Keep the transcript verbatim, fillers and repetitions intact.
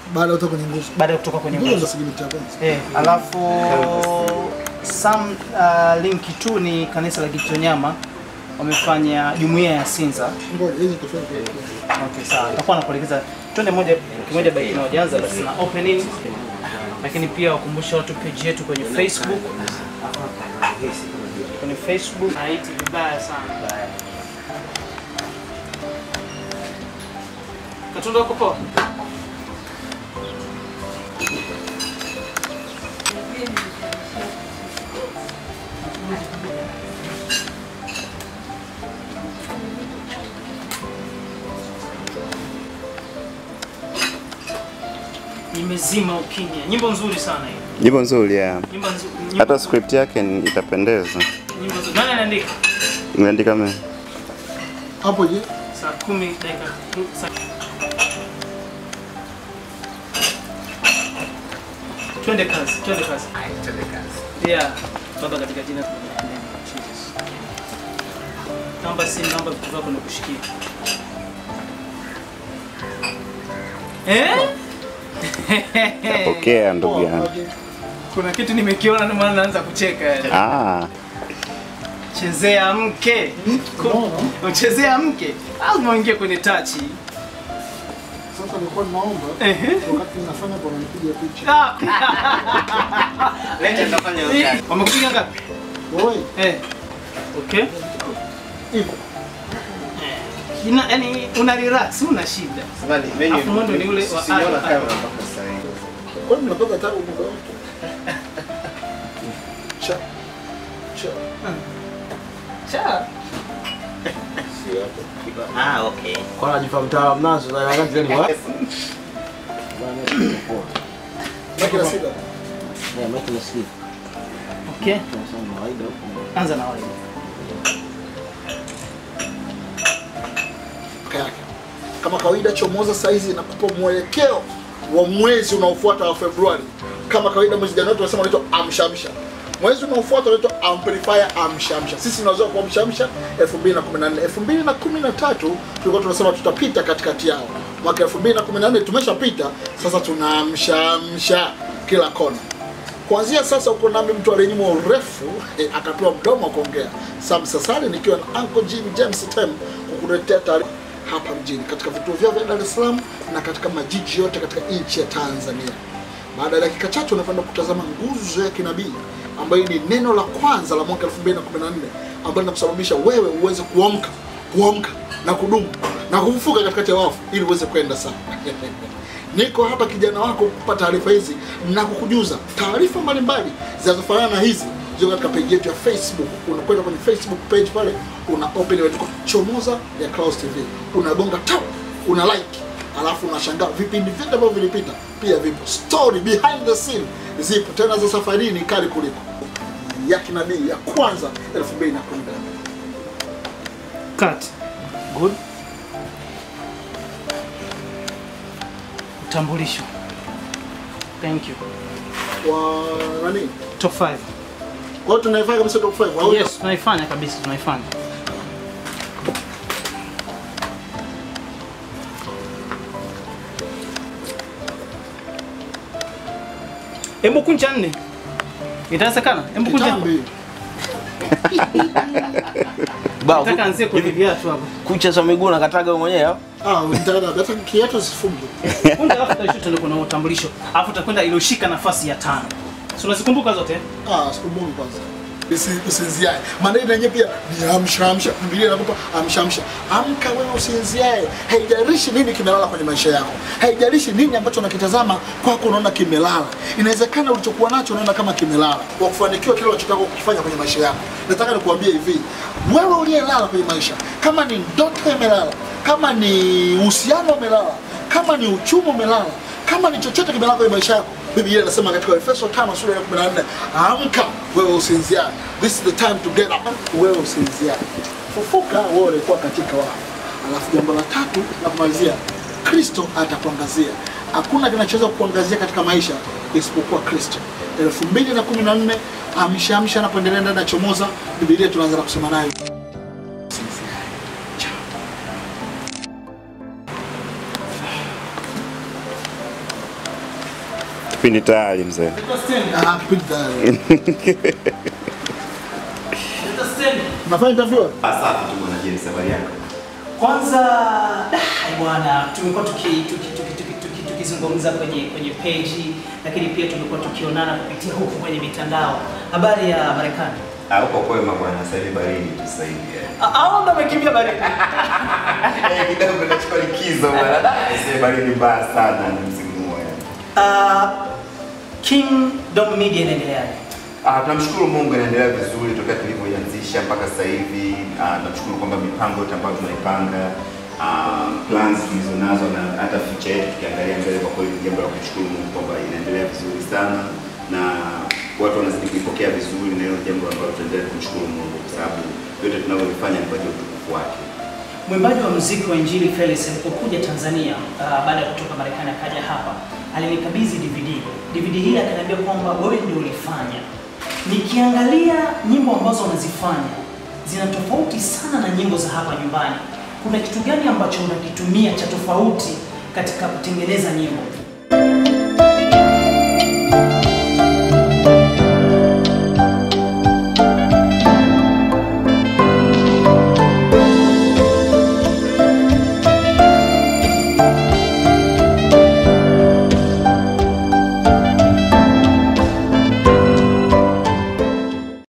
baada kutoka kwenye nguzo. Baada ya kutoka kwenye nguzo. Eh, alafu some uh, link tu ni kanisa la Gitonyama wamefanya jumuiya ya Sinza. Ngoja hizi tofauti. Okay, sawa. Tutakuwa nakuelekeza twende moja kimoja by kimoja basi na opening. Lakini pia wakumbusha watu page yetu kwenye Facebook. Kwenye Facebook haiti vibaya sana. Katunda uko poa? Imezima ukimya. Nyimbo nzuri sana hiyo. Nyimbo nzuri ya. Nyimbo nzuri. Hata script yake itapendeza. Nyimbo nzuri. Nani anaandika? Nimeandika mimi. Hapo je? Saa kumi dakika. Twende kazi, twende kazi. Ai, twende kazi. Yeah. Baba katika jina la Jesus. Namba si namba vitu vyako nikushikia. Eh? Napokea ndugu yangu. Kuna kitu nimekiona na maana naanza kucheka yani. Ah. Chezea mke. Uchezea mke. Au muingie kwenye touch. Sasa nilikuwa naomba wakati nafanya kwa nipige picha. Leta nitafanya hiyo kazi. Wamekupiga ngapi? Wewe? Eh. Okay. Hivi. Ina yani una relax, una shida. Samani, menu Afu mwendo ni ule wa siona ah, kamera mpaka sasa hivi. Kwani mnapata tabu muda wote? Cha. Cha. Cha. Si hapo. Ah, okay. Kwa anajifahamu mtaalamu nazo za wakati gani wa? Makina sida. Yeah, makina sida. Okay. Tunasema kawaida huko. Anza na wewe. Kama kawaida Chomoza saizi inakupa mwelekeo wa mwezi unaofuata wa Februari. Kama kawaida mwezi Januari tunasema unaitwa amshamsha. Mwezi unaofuata unaitwa amplifier amshamsha. Sisi tunazoea kwa amshamsha elfu mbili na kumi na nne. elfu mbili na kumi na tatu tulikuwa tunasema tutapita katikati yao. Mwaka elfu mbili na kumi na nne tumeshapita, sasa tunaamshamsha kila kona. Kuanzia sasa uko nami mtu aliyenyimwa urefu eh, akapewa mdomo wa kuongea. Sam Sasali nikiwa na Uncle Jim James Tem kukuletea taarifa hapa mjini katika vituo vyao vya Dar es Salaam na katika majiji yote katika nchi ya Tanzania. Baada ya dakika chache unakwenda kutazama nguzo ya kinabii ambayo ni neno la kwanza la mwaka elfu mbili na kumi na nne ambalo linakusababisha wewe uweze kuamka, kuamka na kudumu na kufufuka katikati ya wafu ili uweze kwenda sana. Niko hapa kijana wako kukupa taarifa hizi na kukujuza taarifa mbalimbali zinazofanana na hizi. Ziko katika page yetu ya Facebook. Unakwenda kwenye Facebook page pale, una open ile Chomoza ya Clouds T V. Unagonga tap, una like, alafu unashangaa vipindi vyote ambavyo vilipita pia vipo. Story behind the scene zipo tena za safari ni kali kuliko ya kinabii ya kwanza elfu mbili na kumi na nne. Cut. Good. Utambulisho. Thank you. Wa nani? Top five. Kwa hiyo tunaifanya kabisa top five au? Yes, tunaifanya kabisa, tunaifanya. Hebu kunja nne. Itawezekana? Hebu kunja. Bao. Nataka anzie kwenye viatu hapo. Kucha za miguu na kataga wewe mwenyewe hapo? Ah, unataka hata kiatu sifunge. Kunja alafu tutashuta ndio kuna utambulisho. Alafu utakwenda iliyoshika nafasi ya tano. Si unazikumbuka zote? Ah, sikumbuki kwanza. Usinziae. Maana ile yenyewe pia ni amshamsha. Biblia inakupa amshamsha. Amka wewe usinziae. Haijalishi nini kimelala kwenye maisha yako. Haijalishi nini ambacho unakitazama kwako unaona kimelala. Inawezekana ulichokuwa nacho unaona kama kimelala. Kwa kufanikiwa kile unachotaka kukifanya kwenye maisha yako. Nataka nikuambie hivi. Wewe uliyelala kwenye maisha, kama ni ndoto imelala, kama ni uhusiano umelala, kama ni uchumi umelala, kama ni chochote kimelala kwenye maisha yako, Biblia inasema katika Efeso tano sura ya kumi na nne, amka wewe usinziae. This is the time to get up. Wewe usinziae. Fufuka wewe ulikuwa katika wafu. Alafu jambo la tatu na kumalizia, Kristo atakuangazia. Hakuna kinachoweza kukuangazia katika maisha isipokuwa Kristo. elfu mbili na kumi na nne amshamsha anapoendelea ndani ya Chomoza, Biblia tunaanza na kusema nayo. kipindi tayari mzee. Ah, kipindi tayari. Unafanya interview? Asante tu bwana James, habari yako? Kwanza dai bwana, tumekuwa tuki tuki tuki tuki tuki tukizungumza kwenye kwenye page, lakini pia tumekuwa tukionana kupitia huko kwenye mitandao. Habari ya Marekani? Ah, uko kwema bwana, sasa hivi baridi tu sasa hivi. Ah, ndo umekimbia baridi. Eh, kidogo nachukua likizo bwana. Sasa baridi mbaya sana ni msimu huu. Ah, Kingdom Media inaendeleaje? Ah, tunamshukuru Mungu inaendelea vizuri tokea tulivyoanzisha mpaka sasa hivi. Ah, tunashukuru kwamba mipango yote ambayo tunaipanga, ah, plans tulizonazo na hata future yetu tukiangalia mbele, kwa kweli jambo la kumshukuru Mungu kwamba inaendelea vizuri sana na watu wanazidi kuipokea vizuri, na hilo jambo ambalo tunaendelea kumshukuru Mungu kwa sababu yote tunavyofanya ni kwa ajili ya utukufu wake. Mwimbaji wa muziki wa Injili Felix alipokuja Tanzania uh, baada ya kutoka Marekani akaja hapa, alinikabidhi D V D. D V D hii akaniambia kwamba wewe ndio ulifanya. Nikiangalia nyimbo ambazo unazifanya zina tofauti sana na nyimbo za hapa nyumbani. Kuna kitu gani ambacho unakitumia cha tofauti katika kutengeneza nyimbo?